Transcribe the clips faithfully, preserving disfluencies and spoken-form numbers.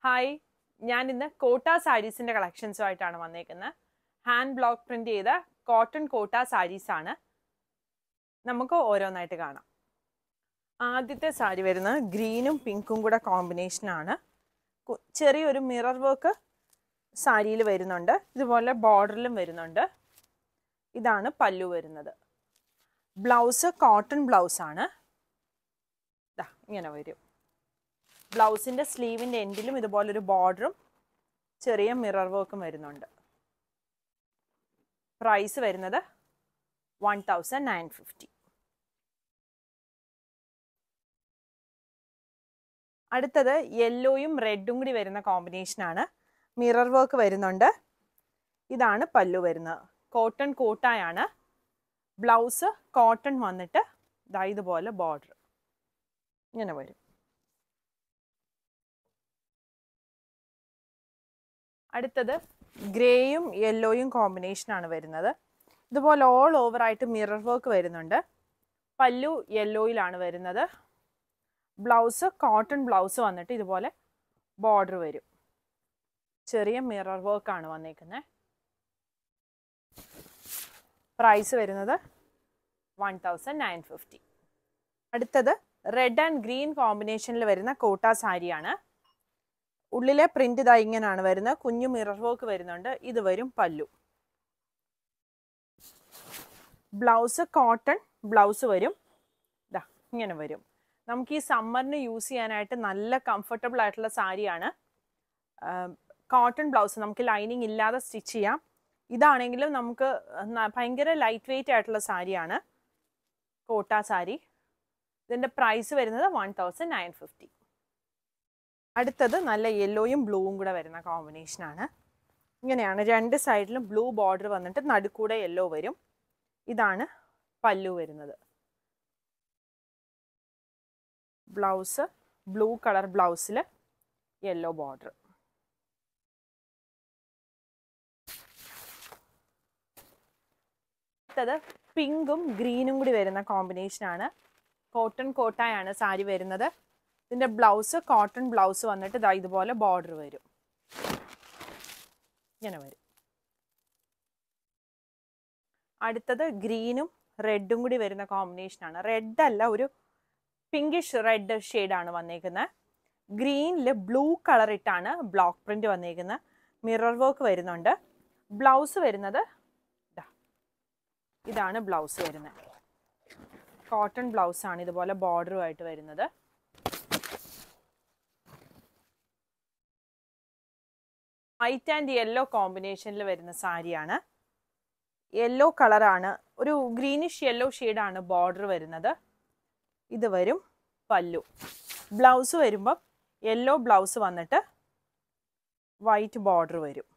Hi, ഞാൻ ഇന്ന് കോട്ട സാരീസിൻ്റെ കളക്ഷൻസുമായിട്ടാണ് വന്നേക്കുന്നത്. ഹാൻഡ് ബ്ലോക്ക് പ്രിൻ്റ് ചെയ്ത കോട്ടൺ കോട്ട സാരീസ് ആണ്. നമുക്ക് ഓരോന്നായിട്ട് കാണാം. ആദ്യത്തെ സാരി വരുന്നത് ഗ്രീനും പിങ്കും കൂടെ കോമ്പിനേഷനാണ്. ചെറിയൊരു മിറർ വർക്ക് സാരിയിൽ വരുന്നുണ്ട്. ഇതുപോലെ ബോർഡറിലും വരുന്നുണ്ട്. ഇതാണ് പല്ലു വരുന്നത്. ബ്ലൗസ് കോട്ടൺ ബ്ലൗസാണ്. ഇതാ ഇങ്ങനെ വരും. ബ്ലൗസിൻ്റെ സ്ലീവിൻ്റെ എൻഡിലും ഇതുപോലൊരു ബോർഡറും ചെറിയ മിറർ വർക്കും വരുന്നുണ്ട്. പ്രൈസ് വരുന്നത് വൺ തൗസൻഡ് നയൻ ഫിഫ്റ്റി. അടുത്തത് യെല്ലോയും റെഡും കൂടി വരുന്ന കോമ്പിനേഷനാണ്. മിറർ വർക്ക് വരുന്നുണ്ട്. ഇതാണ് പല്ലു വരുന്നത്. കോട്ടൺ കോട്ടായാണ്. ബ്ലൗസ് കോട്ടൺ വന്നിട്ട് ദാ ഇതുപോലെ ബോർഡർ ഇങ്ങനെ വരും. അടുത്തത് ഗ്രേയും യെല്ലോയും കോമ്പിനേഷനാണ് വരുന്നത്. ഇതുപോലെ ഓൾ ഓവറായിട്ട് മിറർ വർക്ക് വരുന്നുണ്ട്. പല്ലു യെല്ലോയിലാണ് വരുന്നത്. ബ്ലൗസ് കോട്ടൺ ബ്ലൗസ് വന്നിട്ട് ഇതുപോലെ ബോർഡർ വരും. ചെറിയ മിറർ വർക്കാണ് വന്നേക്കുന്നത്. പ്രൈസ് വരുന്നത് വൺ തൗസൻഡ് നയൻ ഫിഫ്റ്റി. അടുത്തത് റെഡ് ആൻഡ് ഗ്രീൻ കോമ്പിനേഷനിൽ വരുന്ന കോട്ട സാരിയാണ്. ഉള്ളിലെ പ്രിന്റ് ഇതാ ഇങ്ങനെയാണ് വരുന്നത്. കുഞ്ഞു മിറർ വർക്ക് വരുന്നുണ്ട്. ഇത് വരും പല്ലു. ബ്ലൗസ് കോട്ടൺ ബ്ലൗസ് വരും. ഇതാ ഇങ്ങനെ വരും. നമുക്ക് ഈ സമ്മറിന് യൂസ് ചെയ്യാനായിട്ട് നല്ല കംഫർട്ടബിൾ ആയിട്ടുള്ള സാരിയാണ്. കോട്ടൺ ബ്ലൗസ് നമുക്ക് ലൈനിങ് ഇല്ലാതെ സ്റ്റിച്ച് ചെയ്യാം. ഇതാണെങ്കിലും നമുക്ക് ഭയങ്കര ലൈറ്റ് വെയിറ്റ് ആയിട്ടുള്ള സാരിയാണ് കോട്ട സാരി. ഇതിൻ്റെ പ്രൈസ് വരുന്നത് വൺ തൗസൻഡ് നയൻ ഫിഫ്റ്റി. അടുത്തത് നല്ല യെല്ലോയും ബ്ലൂവും കൂടെ വരുന്ന കോമ്പിനേഷനാണ്. ഇങ്ങനെയാണ് രണ്ട് സൈഡിലും ബ്ലൂ ബോർഡർ വന്നിട്ട് നടുക്കൂടെ യെല്ലോ വരും. ഇതാണ് പല്ലു വരുന്നത്. ബ്ലൗസ് ബ്ലൂ കളർ ബ്ലൗസിൽ യെല്ലോ ബോർഡർ. അടുത്തത് പിങ്കും ഗ്രീനും കൂടി വരുന്ന കോമ്പിനേഷനാണ്. കോട്ടൺ കോട്ടായാണ് സാരി വരുന്നത്. ഇതിൻ്റെ ബ്ലൗസ് കോട്ടൺ ബ്ലൗസ് വന്നിട്ട് ഇതാ ഇതുപോലെ ബോർഡർ വരും. ഇങ്ങനെ വരും. അടുത്തത് ഗ്രീനും റെഡും കൂടി വരുന്ന കോമ്പിനേഷനാണ്. റെഡ് അല്ല, ഒരു പിങ്കിഷ് റെഡ് ഷെയ്ഡാണ് വന്നേക്കുന്നത്. ഗ്രീനിൽ ബ്ലൂ കളർ ഇട്ടാണ് ബ്ലോക്ക് പ്രിന്റ് വന്നേക്കുന്നത്. മിറർ വർക്ക് വരുന്നുണ്ട്. ബ്ലൗസ് വരുന്നത് ഇതാണ് ബ്ലൗസ് വരുന്നത്. കോട്ടൺ ബ്ലൗസാണ് ഇതുപോലെ ബോർഡറുമായിട്ട് വരുന്നത്. വൈറ്റ് ആൻഡ് യെല്ലോ കോമ്പിനേഷനിൽ വരുന്ന സാരിയാണ്. യെല്ലോ കളറാണ്, ഒരു ഗ്രീനിഷ് യെല്ലോ ഷെയ്ഡാണ് ബോർഡർ വരുന്നത്. ഇത് വരും പല്ലു. ബ്ലൗസ് വരുമ്പം യെല്ലോ ബ്ലൗസ് വന്നിട്ട് വൈറ്റ് ബോർഡർ വരും.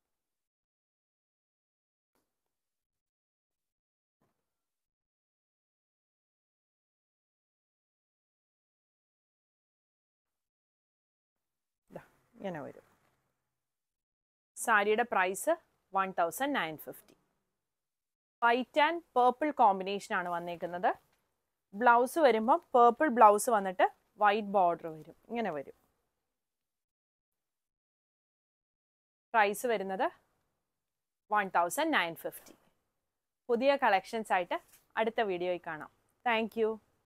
ഇങ്ങനെ വരും. സാരിയുടെ price one thousand nine fifty. White and purple കോമ്പിനേഷനാണ് വന്നേക്കുന്നത്. ബ്ലൗസ് വരുമ്പം പേർപ്പിൾ ബ്ലൗസ് വന്നിട്ട് വൈറ്റ് ബോർഡർ വരും. ഇങ്ങനെ വരും. പ്രൈസ് വരുന്നത് വൺ തൗസൻഡ് നയൻ ഫിഫ്റ്റി. പുതിയ കളക്ഷൻസ് ആയിട്ട് അടുത്ത വീഡിയോയിൽ കാണാം. Thank U.